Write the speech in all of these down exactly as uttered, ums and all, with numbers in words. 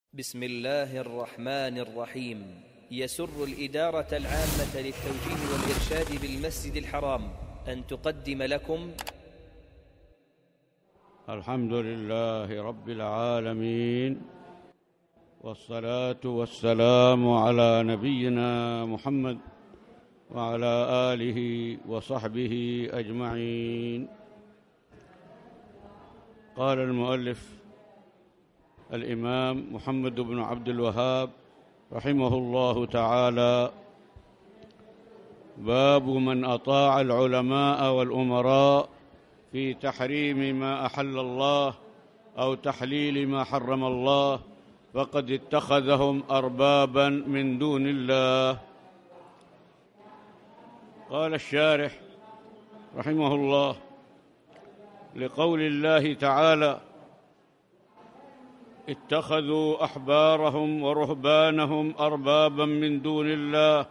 بسم الله الرحمن الرحيم. يسر الإدارة العامة للتوجيه والإرشاد بالمسجد الحرام أن تقدم لكم الحمد لله رب العالمين، والصلاة والسلام على نبينا محمد وعلى آله وصحبه أجمعين. قال المؤلف الإمام محمد بن عبد الوهاب رحمه الله تعالى: باب من أطاع العلماء والأمراء في تحريم ما أحل الله أو تحليل ما حرم الله فقد اتخذهم أربابا من دون الله. قال الشارح رحمه الله: لقول الله تعالى: اتخذوا أحبارهم ورهبانهم أربابا من دون الله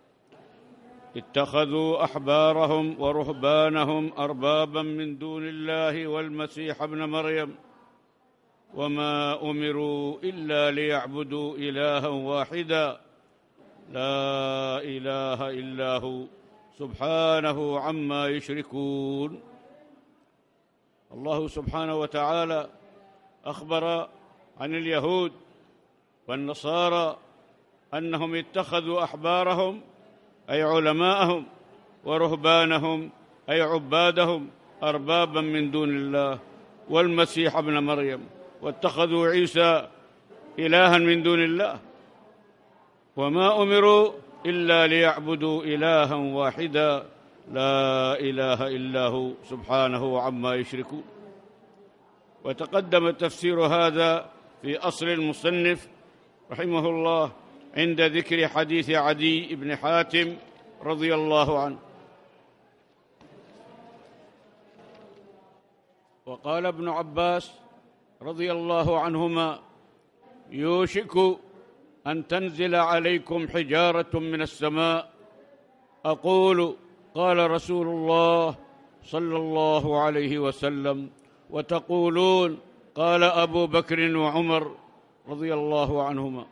اتخذوا أحبارهم ورهبانهم أربابا من دون الله والمسيح ابن مريم وما أمروا إلا ليعبدوا إلها واحدا لا إله إلا هو سبحانه عما يشركون. الله سبحانه وتعالى أخبر عن اليهود والنصارى أنهم اتخذوا أحبارهم أي علماءهم ورهبانهم أي عبادهم أربابا من دون الله والمسيح ابن مريم، واتخذوا عيسى إلها من دون الله، وما أمروا إلا ليعبدوا إلها واحدا لا إله إلا هو سبحانه عما يشركون. وتقدم تفسير هذا في أصل المصنف رحمه الله عند ذكر حديث عدي بن حاتم رضي الله عنه. وقال ابن عباس رضي الله عنهما: يوشك أن تنزل عليكم حجارة من السماء. أقول: قال رسول الله صلى الله عليه وسلم. وتقولون: قال أبو بكر وعمر رضي الله عنهما.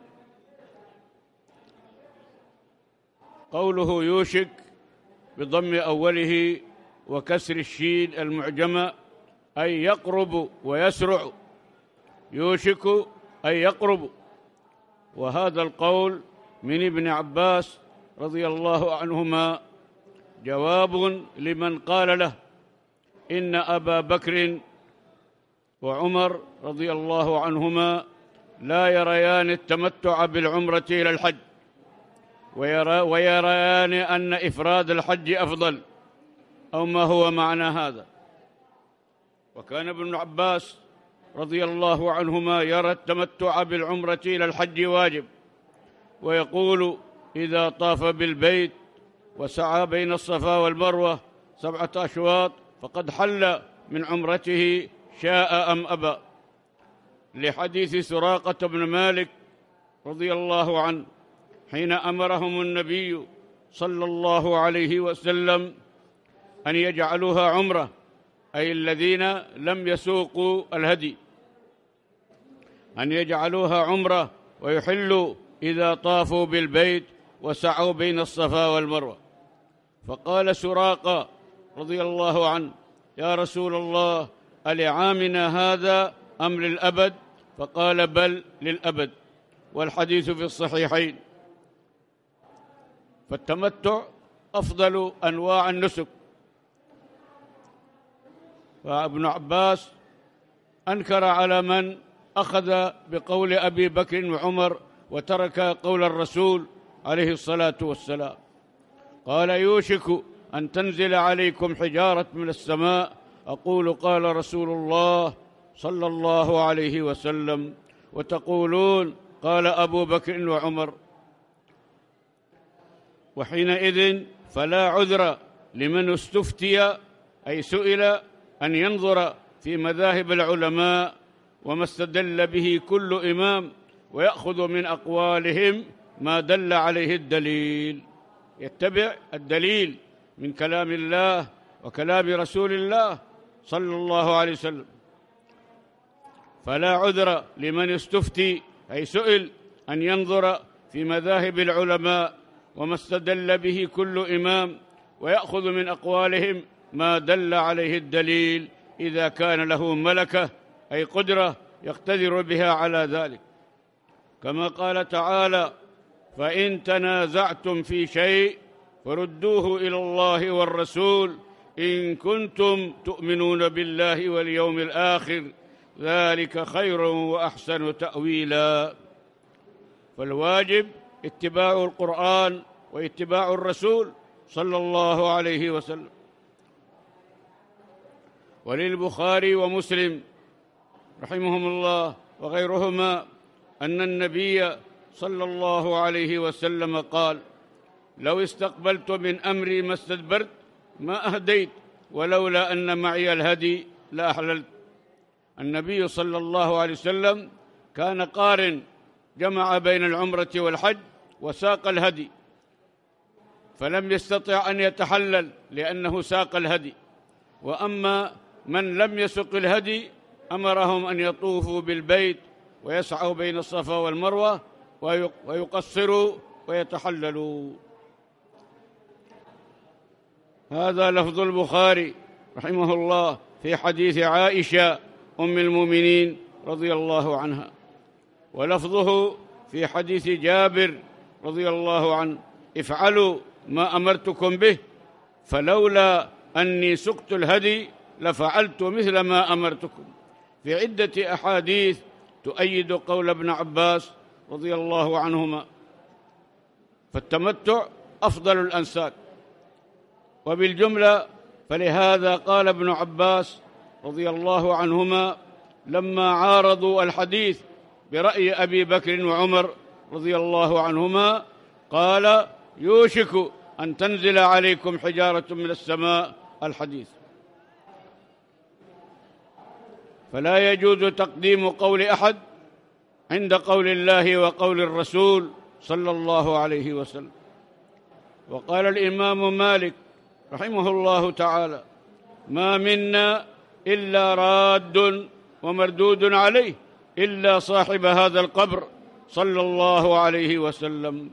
قوله يوشك بضم أوله وكسر الشين المعجمة أي يقرب ويسرع، يوشك أي يقرب. وهذا القول من ابن عباس رضي الله عنهما جواب لمن قال له إن أبا بكر وعمر رضي الله عنهما لا يريان التمتع بالعمرة إلى الحج، ويرى ويريان أن إفراد الحج أفضل، أو ما هو معنى هذا. وكان ابن عباس رضي الله عنهما يرى التمتع بالعمرة إلى الحج واجب، ويقول: إذا طاف بالبيت وسعى بين الصفا والمروة سبعة أشواط فقد حل من عمرته شاء أم أبى، لحديث سراقة بن مالك رضي الله عنه حين أمرهم النبي صلى الله عليه وسلم أن يجعلوها عمرة، أي الذين لم يسوقوا الهدي، أن يجعلوها عمرة ويحلوا إذا طافوا بالبيت وسعوا بين الصفا والمروة. فقال سراقة رضي الله عنه: يا رسول الله، ألعامنا هذا أم للأبد؟ فقال: بل للأبد، والحديث في الصحيحين. فالتمتع أفضل أنواع النسك. فابن عباس أنكر على من أخذ بقول أبي بكر وعمر وترك قول الرسول عليه الصلاة والسلام. قال: يوشك أن تنزل عليكم حجارة من السماء. أقول: قال رسول الله صلى الله عليه وسلم. وتقولون: قال أبو بكر وعمر. وحينئذ فلا عذر لمن استفتي أي سئل أن ينظر في مذاهب العلماء وما استدل به كل إمام ويأخذ من أقوالهم ما دل عليه الدليل، يتبع الدليل من كلام الله وكلام رسول الله صلى الله عليه وسلم. فلا عذر لمن استفتي أي سئل أن ينظر في مذاهب العلماء وما استدل به كل إمام ويأخذ من أقوالهم ما دل عليه الدليل إذا كان له ملكة أي قدرة يقتدر بها على ذلك، كما قال تعالى: فإن تنازعتم في شيء فردوه إلى الله والرسول إن كنتم تؤمنون بالله واليوم الآخر ذلك خير وأحسن تأويلا. فالواجب اتباع القرآن واتباع الرسول صلى الله عليه وسلم. وللبخاري ومسلم رحمهم الله وغيرهما أن النبي صلى الله عليه وسلم قال: لو استقبلت من أمري ما استدبرت ما أهديت ولولا أن معي الهدي لأحللت. النبي صلى الله عليه وسلم كان قارن، جمع بين العمرة والحج وساق الهدي، فلم يستطع أن يتحلل لأنه ساق الهدي. وأما من لم يسق الهدي أمرهم أن يطوفوا بالبيت ويسعوا بين الصفا والمروة ويقصروا ويتحللوا. هذا لفظ البخاري رحمه الله في حديث عائشة أم المؤمنين رضي الله عنها، ولفظه في حديث جابر رضي الله عنه: افعلوا ما أمرتكم به فلولا أني سقت الهدي لفعلت مثل ما أمرتكم، في عدة أحاديث تؤيد قول ابن عباس رضي الله عنهما. فالتمتع أفضل الأنساك. وبالجملة فلهذا قال ابن عباس رضي الله عنهما لما عارضوا الحديث برأي أبي بكر وعمر رضي الله عنهما قال: يوشك أن تنزل عليكم حجارة من السماء الحديث. فلا يجوز تقديم قول أحد عند قول الله وقول الرسول صلى الله عليه وسلم. وقال الإمام مالك رحمه الله تعالى: ما منا إلا راد ومردود عليه إلا صاحب هذا القبر صلى الله عليه وسلم.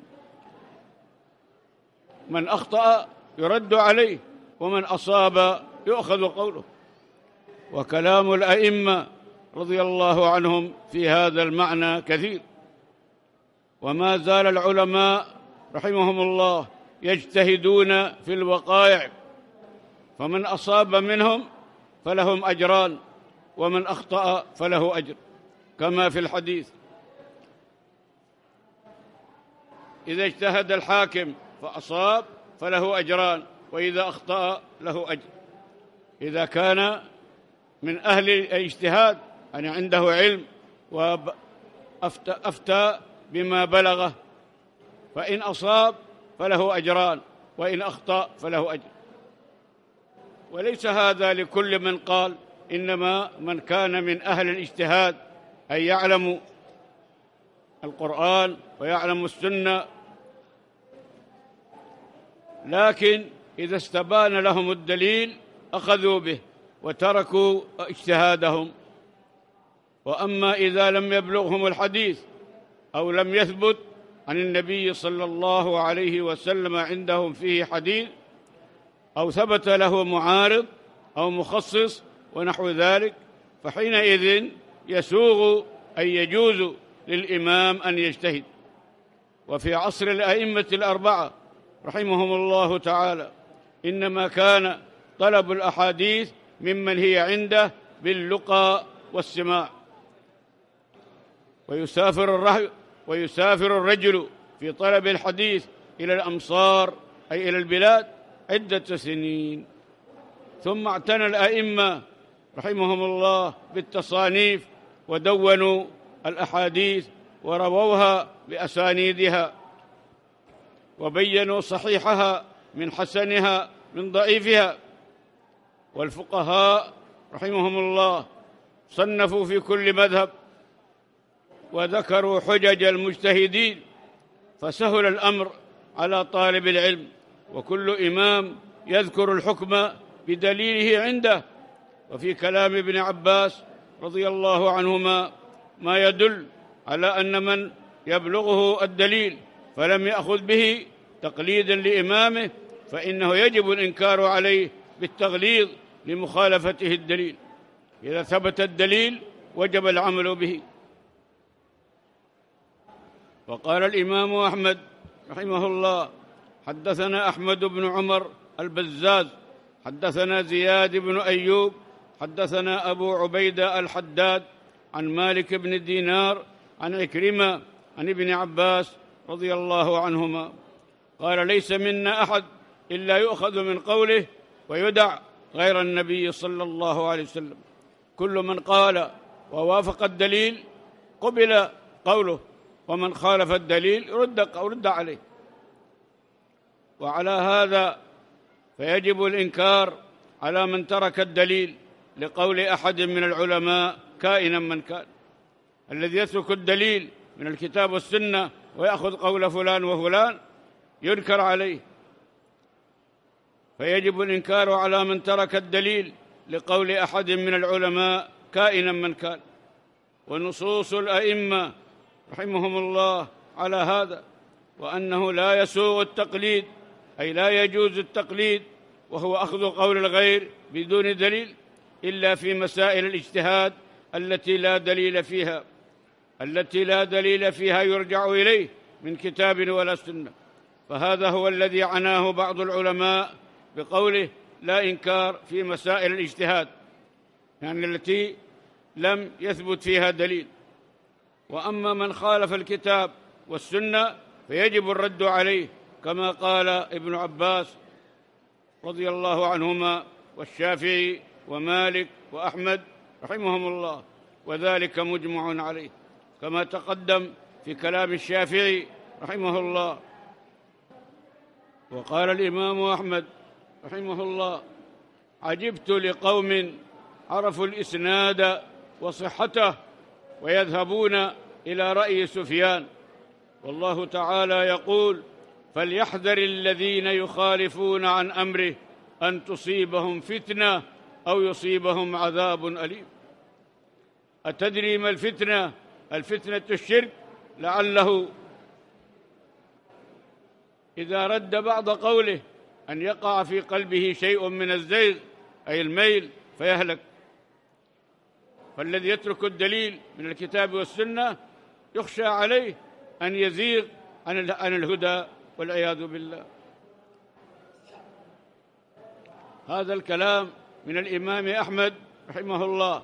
من أخطأ يرد عليه ومن أصاب يؤخذ قوله. وكلام الأئمة رضي الله عنهم في هذا المعنى كثير، وما زال العلماء رحمهم الله يجتهدون في الوقائع، فمن أصاب منهم فلهم أجران ومن أخطأ فله أجر، كما في الحديث: إذا اجتهد الحاكم فأصاب فله أجران وإذا أخطأ له أجر. إذا كان من أهل الاجتهاد يعني عنده علم وأفتى بما بلغه، فإن أصاب فله أجران وإن أخطأ فله أجر. وليس هذا لكل من قال، إنما من كان من أهل الاجتهاد أي يعلم القرآن ويعلم السنة، لكن إذا استبان لهم الدليل أخذوا به وتركوا اجتهادهم. وأما إذا لم يبلغهم الحديث أو لم يثبت عن النبي صلى الله عليه وسلم عندهم فيه حديث، أو ثبت له معارض أو مخصص ونحو ذلك، فحينئذ يسوغ أي يجوز للإمام أن يجتهد. وفي عصر الأئمة الأربعة رحمهم الله تعالى إنما كان طلب الأحاديث ممن هي عنده باللقى والسماع، ويسافر الرجل ويسافر الرجل في طلب الحديث إلى الأمصار أي إلى البلاد عدة سنين. ثم اعتنى الأئمة رحمهم الله بالتصانيف ودونوا الأحاديث ورووها بأسانيدها وبينوا صحيحها من حسنها من ضعيفها. والفقهاء رحمهم الله صنفوا في كل مذهب وذكروا حجج المجتهدين، فسهل الأمر على طالب العلم، وكل إمام يذكر الحكم بدليله عنده. وفي كلام ابن عباس رضي الله عنهما ما يدل على أن من يبلغه الدليل فلم يأخذ به تقليدا لإمامه فإنه يجب الإنكار عليه بالتغليظ لمخالفته الدليل. إذا ثبت الدليل وجب العمل به. وقال الإمام أحمد رحمه الله: حدثنا أحمد بن عمر البزاز حدثنا زياد بن أيوب حدثنا أبو عبيدة الحداد عن مالك بن دينار عن عكرمة عن ابن عباس رضي الله عنهما قال: ليس منا أحد إلا يؤخذ من قوله ويدع غير النبي صلى الله عليه وسلم. كل من قال ووافق الدليل قبل قوله، ومن خالف الدليل رد رد عليه. وعلى هذا فيجب الإنكار على من ترك الدليل لقول أحد من العلماء كائنا من كان. الذي يترك الدليل من الكتاب والسنة ويأخذ قول فلان وفلان ينكر عليه. فيجب الإنكار على من ترك الدليل لقول أحد من العلماء كائنا من كان. ونصوص الأئمة رحمهم الله على هذا، وأنه لا يسوغ التقليد، أي لا يجوز التقليد وهو أخذ قول الغير بدون دليل إلا في مسائل الاجتهاد التي لا دليل فيها التي لا دليل فيها يرجع إليه من كتاب ولا سنة. فهذا هو الذي عناه بعض العلماء بقوله لا إنكار في مسائل الاجتهاد، يعني التي لم يثبت فيها دليل. وأما من خالف الكتاب والسنة فيجب الرد عليه، كما قال ابن عباس رضي الله عنهما والشافعي ومالك وأحمد رحمهم الله، وذلك مجمع عليه كما تقدم في كلام الشافعي رحمه الله. وقال الإمام أحمد رحمه الله: عجبت لقوم عرفوا الإسناد وصحته ويذهبون إلى رأي سفيان، والله تعالى يقول: فليحذر الذين يخالفون عن أمره أن تصيبهم فتنة أو يصيبهم عذاب أليم. أتدري ما الفتنة؟ الفتنة الشرك، لعله إذا رد بعض قوله أن يقع في قلبه شيء من الزيغ أي الميل فيهلك. فالذي يترك الدليل من الكتاب والسنة يخشى عليه أن يزيغ عن الهدى والعياذ بالله. هذا الكلام من الإمام أحمد رحمه الله،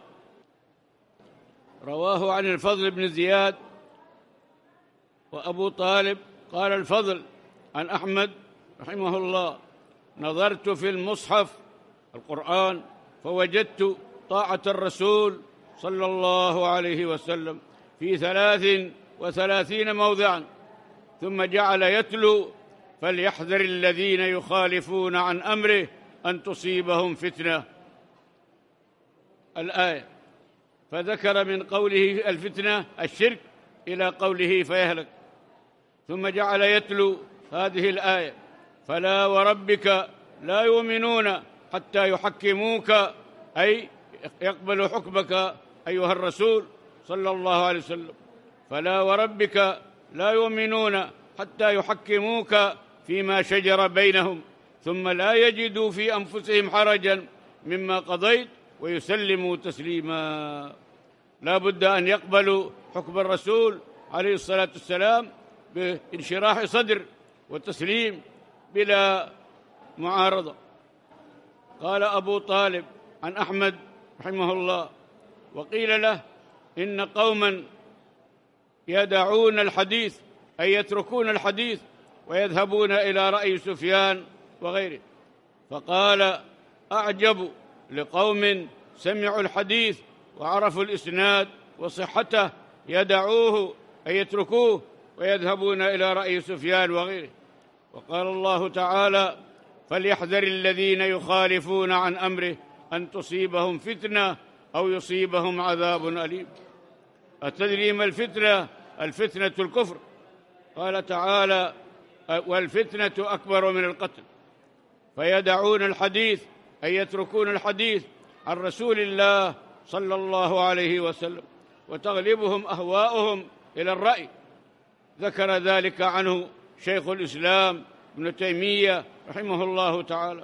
رواه عن الفضل بن زياد وأبو طالب. قال الفضل عن أحمد رحمه الله: نظرت في المصحف القرآن فوجدت طاعة الرسول صلى الله عليه وسلم في ثلاث وثلاثين موضعا، ثم جعل يتلو: فليحذر الذين يخالفون عن أمره أن تصيبهم فتنة، الآية. فذكر من قوله الفتنة الشرك إلى قوله فيهلك، ثم جعل يتلو هذه الآية: فلا وربك لا يؤمنون حتى يحكموك، أي يقبل حكمك أيها الرسول صلى الله عليه وسلم. فلا وربك لا يؤمنون حتى يحكموك فيما شجر بينهم ثم لا يجدوا في أنفسهم حرجا مما قضيت ويسلموا تسليما. لا بد أن يقبلوا حكم الرسول عليه الصلاة والسلام بانشراح صدر وتسليم بلا معارضة. قال أبو طالب عن أحمد رحمه الله: وقيل له: إن قوما يدعون الحديث، أي يتركون الحديث ويذهبون إلى رأي سفيان وغيره. فقال: أعجب لقوم سمعوا الحديث وعرفوا الإسناد وصحته يدعوه، أي يتركوه ويذهبون إلى رأي سفيان وغيره. وقال الله تعالى: فليحذر الذين يخالفون عن أمره أن تصيبهم فتنة أو يصيبهم عذاب أليم. أتدري ما الفتنة؟ الفتنة الكفر. قال تعالى: والفتنة أكبر من القتل. فيدعون الحديث، أي يتركون الحديث عن رسول الله صلى الله عليه وسلم، وتغلبهم أهواؤهم إلى الرأي. ذكر ذلك عنه شيخ الإسلام ابن تيمية رحمه الله تعالى.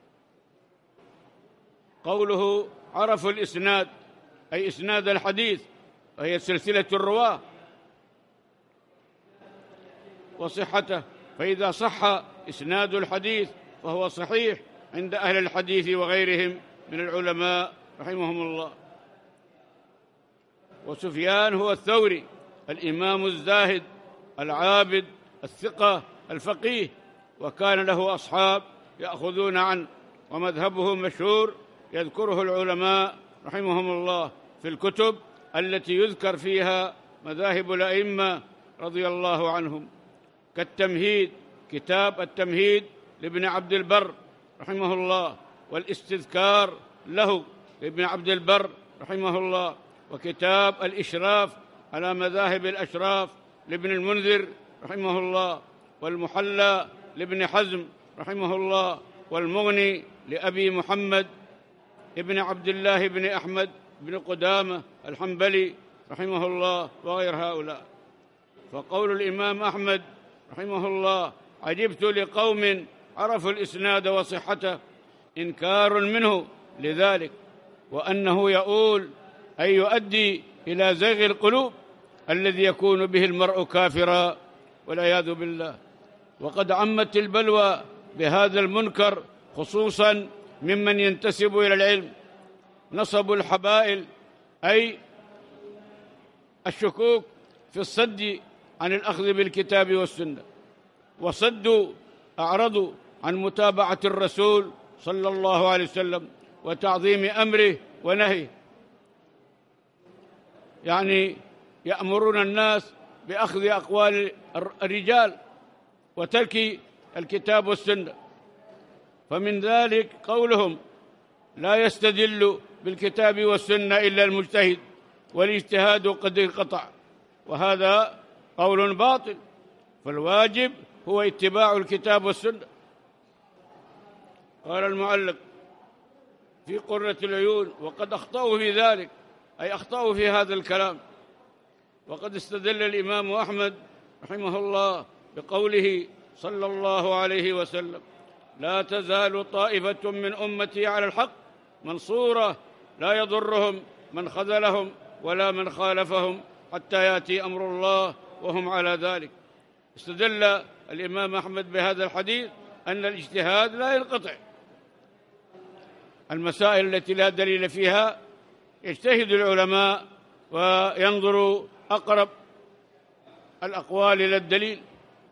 قوله عرفوا الإسناد أي إسناد الحديث، وهي سلسلة الرواة وصحته، فإذا صح إسناد الحديث فهو صحيح عند أهل الحديث وغيرهم من العلماء رحمهم الله. وسفيان هو الثوري الإمام الزاهد العابد الثقة الفقيه، وكان له أصحاب يأخذون عنه، ومذهبه مشهور يذكره العلماء رحمهم الله في الكتب التي يذكر فيها مذاهب الأئمة رضي الله عنهم، كالتمهيد، كتاب التمهيد لابن عبد البر رحمه الله، والاستذكار له لابن عبد البر رحمه الله، وكتاب الإشراف على مذاهب الأشراف لابن المنذر رحمه الله، والمحلى لابن حزم رحمه الله، والمغني لأبي محمد ابن عبد الله بن أحمد بن قدامة الحنبلي رحمه الله، وغير هؤلاء. فقول الإمام أحمد رحمه الله عجبت لقوم عرفوا الإسناد وصحته إنكار منه لذلك، وأنه يؤول أي يؤدي إلى زيغ القلوب الذي يكون به المرء كافرا والعياذ بالله. وقد عمت البلوى بهذا المنكر خصوصا ممن ينتسب إلى العلم، نصبوا الحبائل أي الشكوك في الصد عن الأخذ بالكتاب والسنة، وصدوا أعرضوا عن متابعة الرسول صلى الله عليه وسلم وتعظيم أمره ونهيه، يعني يأمرون الناس بأخذ أقوال الرجال وترك الكتاب والسنة. فمن ذلك قولهم لا يستدل بالكتاب والسنة إلا المجتهد والاجتهاد قد انقطع، وهذا قول باطل، فالواجب هو اتباع الكتاب والسنة. قال المعلق في قرة العيون وقد أخطأوا في ذلك، أي أخطأوا في هذا الكلام. وقد استدل الإمام أحمد رحمه الله بقوله صلى الله عليه وسلم لا تزال طائفة من أمتي على الحق منصورة لا يضرهم من خذلهم ولا من خالفهم حتى يأتي أمر الله وهم على ذلك. استدل الإمام أحمد بهذا الحديث أن الاجتهاد لا ينقطع، المسائل التي لا دليل فيها يجتهد العلماء وينظروا أقرب الأقوال إلى الدليل.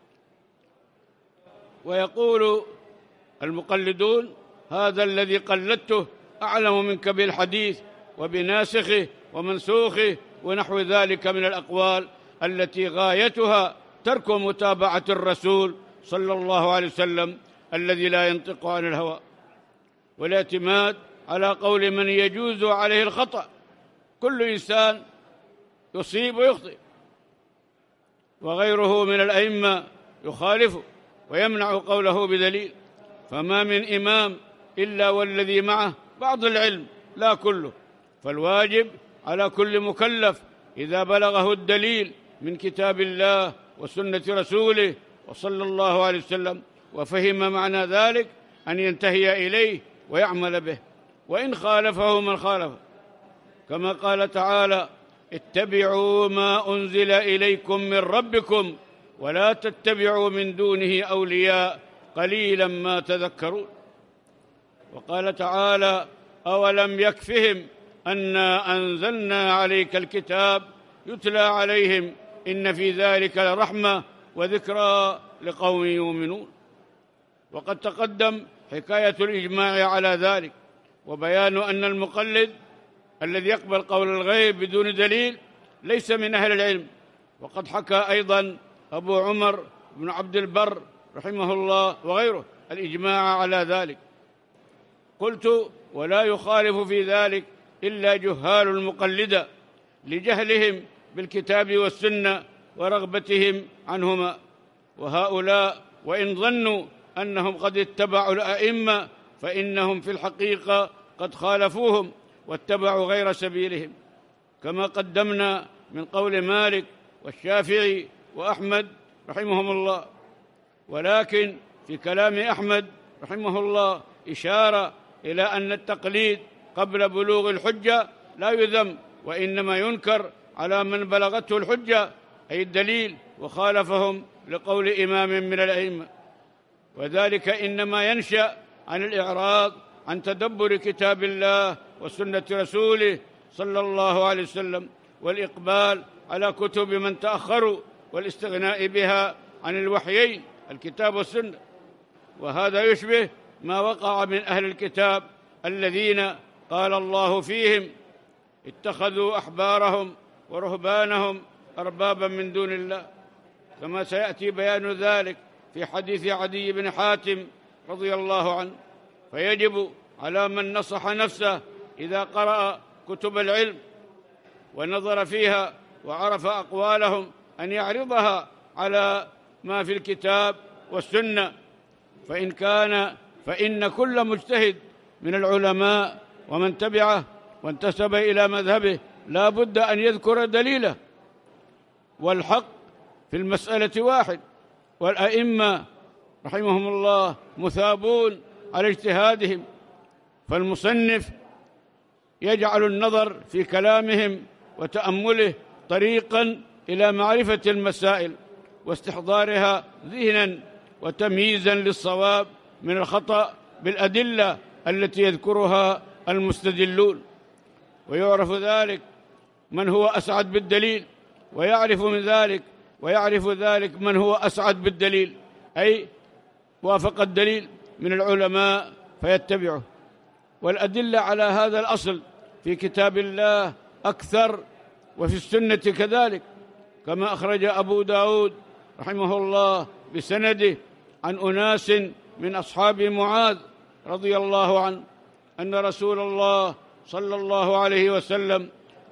ويقول المقلدون هذا الذي قلدته أعلم منك بالحديث وبناسخه ومنسوخه ونحو ذلك من الأقوال التي غايتها ترك متابعة الرسول صلى الله عليه وسلم الذي لا ينطق عن الهوى، والاعتماد على قول من يجوز عليه الخطأ. كل إنسان يصيب ويخطئ، وغيره من الأئمة يخالفه ويمنع قوله بدليل، فما من إمام إلا والذي معه بعض العلم لا كله. فالواجب على كل مكلف إذا بلغه الدليل من كتاب الله وسنة رسوله وصلى الله عليه وسلم وفهم معنى ذلك أن ينتهي إليه ويعمل به، وإن خالفه من خالفه، كما قال تعالى اتبعوا ما أنزل إليكم من ربكم ولا تتبعوا من دونه أولياء قليلا ما تذكرون. وقال تعالى أولم يكفهم أنا أنزلنا عليك الكتاب يتلى عليهم إن في ذلك لرحمة وذكرى لقوم يؤمنون. وقد تقدم حكاية الإجماع على ذلك، وبيان أن المقلد الذي يقبل قول الغيب بدون دليل ليس من أهل العلم. وقد حكى أيضا أبو عمر بن عبد البر رحمه الله وغيره الإجماع على ذلك. قلت ولا يخالف في ذلك إلا جهال المقلدة لجهلهم بالكتاب والسنة ورغبتهم عنهما، وهؤلاء وإن ظنوا أنهم قد اتبعوا الأئمة فإنهم في الحقيقة قد خالفوهم واتبعوا غير سبيلهم، كما قدمنا من قول مالك والشافعي وأحمد رحمهم الله. ولكن في كلام أحمد رحمه الله إشارة إلى أن التقليد قبل بلوغ الحجة لا يذم، وإنما ينكر على من بلغته الحجة أي الدليل وخالفهم لقول إمام من الأئمة، وذلك إنما ينشأ عن الإعراض عن تدبر كتاب الله وسنة رسوله صلى الله عليه وسلم، والإقبال على كتب من تأخروا والاستغناء بها عن الوحيين الكتاب والسنة. وهذا يشبه ما وقع من أهل الكتاب الذين قال الله فيهم اتخذوا أحبارهم ورهبانهم أربابا من دون الله، كما سيأتي بيان ذلك في حديث عدي بن حاتم رضي الله عنه. فيجب على من نصح نفسه إذا قرأ كتب العلم ونظر فيها وعرف أقوالهم أن يعرضها على ما في الكتاب والسنة، فإن كان فإن كل مجتهد من العلماء ومن تبعه وانتسب إلى مذهبه لا بد أن يذكر دليله، والحق في المسألة واحد، والأئمة رحمهم الله مثابون على اجتهادهم، فالمصنف يجعل النظر في كلامهم وتأمله طريقا إلى معرفة المسائل واستحضارها ذهنا وتمييزا للصواب من الخطأ بالأدلة التي يذكرها المستدلون. ويعرف ذلك من هو أسعد بالدليل، ويعرف من ذلك ويعرف ذلك من هو أسعد بالدليل، أي وافق الدليل من العلماء فيتبعه. والأدلة على هذا الأصل في كتاب الله أكثر وفي السنة كذلك، كما أخرج أبو داود رحمه الله بسنده عن أناس من أصحاب معاذ رضي الله عنه أن رسول الله صلى الله عليه وسلم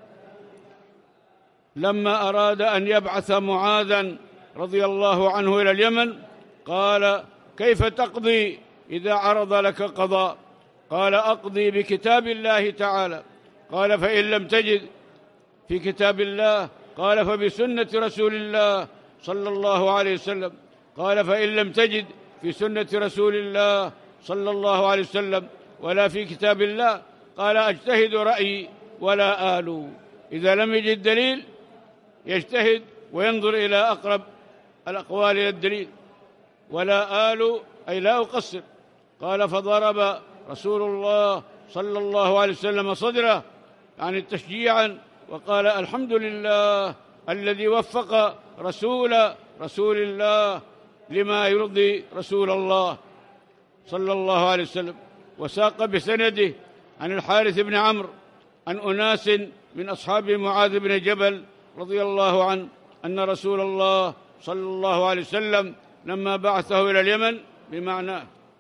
لما أراد أن يبعث معاذا رضي الله عنه إلى اليمن قال: كيف تقضي إذا عرض لك قضاء؟ قال: أقضي بكتاب الله تعالى. قال: فإن لم تجد في كتاب الله؟ قال: فبسنة رسول الله صلى الله عليه وسلم. قال: فإن لم تجد في سنة رسول الله صلى الله عليه وسلم ولا في كتاب الله؟ قال: أجتهد رأيي ولا آلو. إذا لم يجد دليل يجتهد وينظر إلى أقرب الأقوال إلى الدليل، ولا آلو أي لا أقصر. قال: فضرب رسول الله صلى الله عليه وسلم صدره يعني تشجيعا وقال: الحمد لله الذي وفق رسول رسول الله لما يرضي رسول الله صلى الله عليه وسلم. وساق بسنده عن الحارث بن عمرو عن أناس من أصحاب معاذ بن جبل رضي الله عنه أن رسول الله صلى الله عليه وسلم لما بعثه إلى اليمن بمعناه.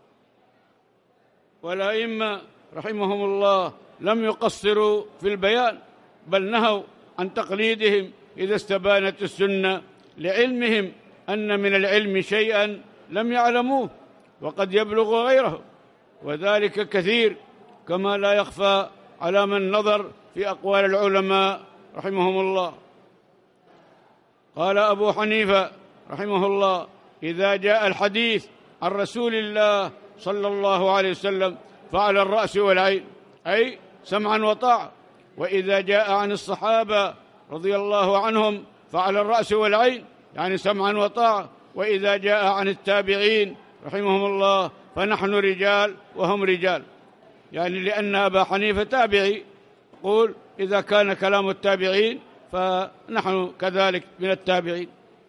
والأئمة رحمهم الله لم يقصروا في البيان، بل نهوا عن تقليدهم إذا استبانت السنة، لعلمهم أن من العلم شيئا لم يعلموه وقد يبلغ غيره، وذلك كثير كما لا يخفى على من نظر في أقوال العلماء رحمهم الله. قال أبو حنيفة رحمه الله: إذا جاء الحديث عن رسول الله صلى الله عليه وسلم فعلى الرأس والعين، أي سمعا وطاعة. وإذا جاء عن الصحابة رضي الله عنهم فعلى الرأس والعين يعني سمعا وطاعة. وإذا جاء عن التابعين رحمهم الله فنحن رجال وهم رجال، يعني لأن أبا حنيفة تابعي، يقول إذا كان كلام التابعين فنحن كذلك من التابعين.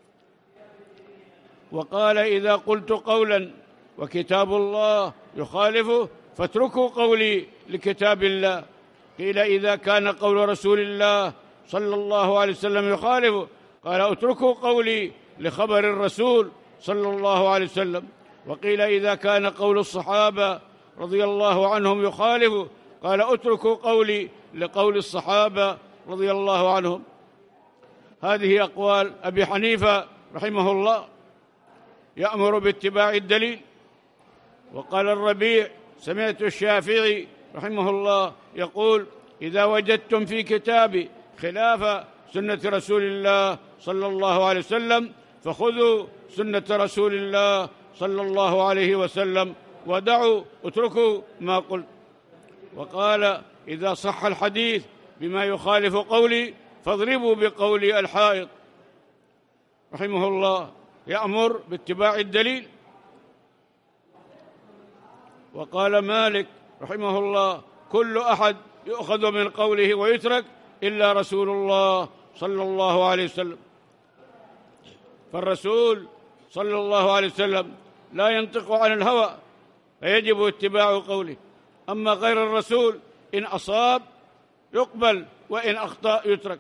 وقال: إذا قلت قولا وكتاب الله يخالفه فاتركوا قولي لكتاب الله. قيل: إذا كان قول رسول الله صلى الله عليه وسلم يخالفه؟ قال: اتركوا قولي لخبر الرسول صلى الله عليه وسلم. وقيل: إذا كان قول الصحابة رضي الله عنهم يخالفه؟ قال: اتركوا قولي لقول الصحابة رضي الله عنهم. هذه أقوال أبي حنيفة رحمه الله، يأمر باتباع الدليل. وقال الربيع: سمعت الشافعي رحمه الله يقول: إذا وجدتم في كتابي خلاف سنة رسول الله صلى الله عليه وسلم فخذوا سنة رسول الله صلى الله عليه وسلم ودعوا اتركوا ما قلت. وقال: إذا صح الحديث بما يخالف قولي فاضربوا بقولي الحائط. رحمه الله يأمر باتباع الدليل. وقال مالك رحمه الله: كل أحد يؤخذ من قوله ويترك إلا رسول الله صلى الله عليه وسلم. فالرسول صلى الله عليه وسلم لا ينطق عن الهوى فيجب اتباع قوله، أما غير الرسول إن أصاب يقبل وإن أخطأ يترك.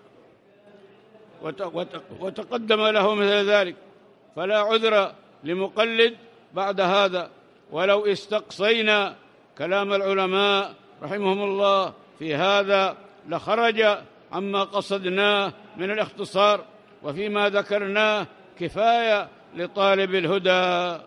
وتقدم له مثل ذلك، فلا عذر لمقلد بعد هذا. ولو استقصينا كلام العلماء رحمهم الله في هذا لخرج عما قصدناه من الاختصار، وفيما ذكرناه كفاية لطالب الهدى.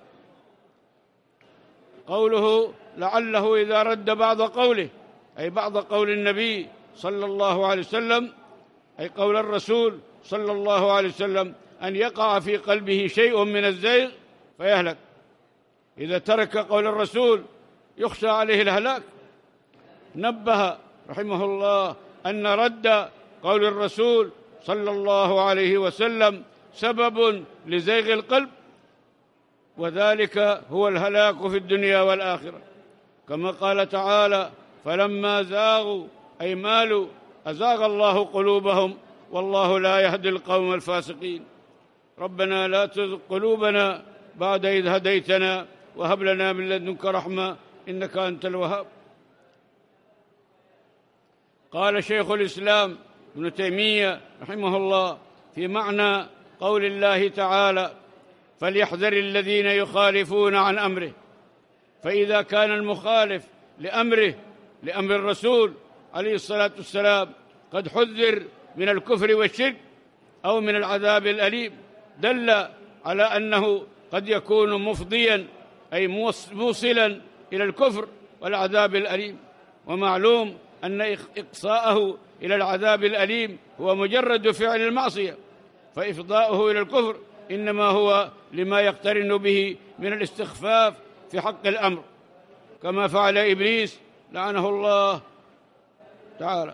قوله: لعله إذا رد بعض قوله، أي بعض قول النبي صلى الله عليه وسلم، أي قول الرسول صلى الله عليه وسلم، أن يقع في قلبه شيء من الزيغ فيهلك. إذا ترك قول الرسول يخشى عليه الهلاك. نبه رحمه الله أن رد قول الرسول صلى الله عليه وسلم سبب لزيغ القلب، وذلك هو الهلاك في الدنيا والآخرة، كما قال تعالى: فلما زاغوا أي مالوا أزاغ الله قلوبهم والله لا يهدي القوم الفاسقين. ربنا لا تزغ قلوبنا بعد إذ هديتنا وهب لنا من لدنك رحمة إنك أنت الوهاب. قال شيخ الإسلام ابن تيمية رحمه الله في معنى قول الله تعالى: فليحذر الذين يخالفون عن أمره. فإذا كان المخالف لأمره لأمر الرسول عليه الصلاة والسلام قد حذر من الكفر والشرك أو من العذاب الأليم، دل على أنه قد يكون مفضيا أي موصلا إلى الكفر والعذاب الأليم. ومعلوم أن إقصاءه إلى العذاب الأليم هو مجرد فعل المعصية، فإفضاؤه إلى الكفر إنما هو لما يقترن به من الاستخفاف في حق الأمر، كما فعل إبليس لعنه الله تعالى.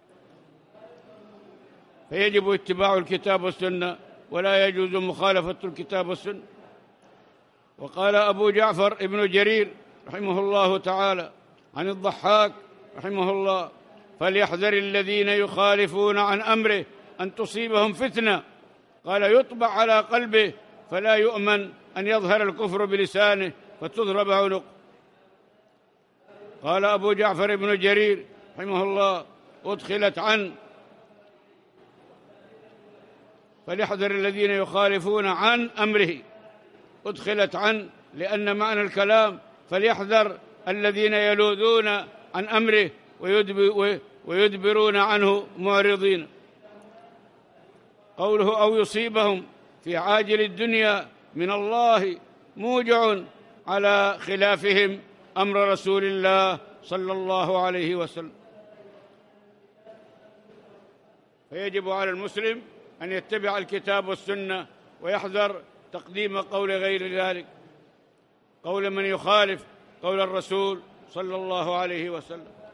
فيجب اتباع الكتاب والسنة ولا يجوز مخالفة الكتاب والسنة. وقال أبو جعفر ابن جرير رحمه الله تعالى عن الضحاك رحمه الله: فليحذر الذين يخالفون عن أمره أن تصيبهم فتنة. قال: يطبع على قلبه فلا يؤمن أن يظهر الكفر بلسانه فتضرب عنقه. قال أبو جعفر ابن جرير رحمه الله: أدخلت عن فليحذر الذين يخالفون عن أمره، أدخلت عن لأن معنى الكلام فليحذر الذين يلوذون عن أمره ويدبرون عنه معرضين. قوله أو يصيبهم في عاجل الدنيا من الله موجع على خلافهم أمر رسول الله صلى الله عليه وسلم. فيجب على المسلم أن يتبع الكتاب والسنة ويحذر تقديم قول غير ذلك، قول من يخالف قول الرسول صلى الله عليه وسلم.